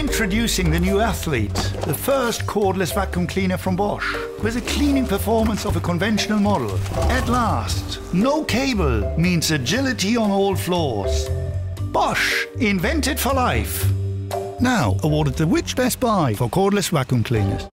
Introducing the new Athlete, the first cordless vacuum cleaner from Bosch, with a cleaning performance of a conventional model. At last, no cable means agility on all floors. Bosch, invented for life. Now awarded the Which Best Buy for cordless vacuum cleaners.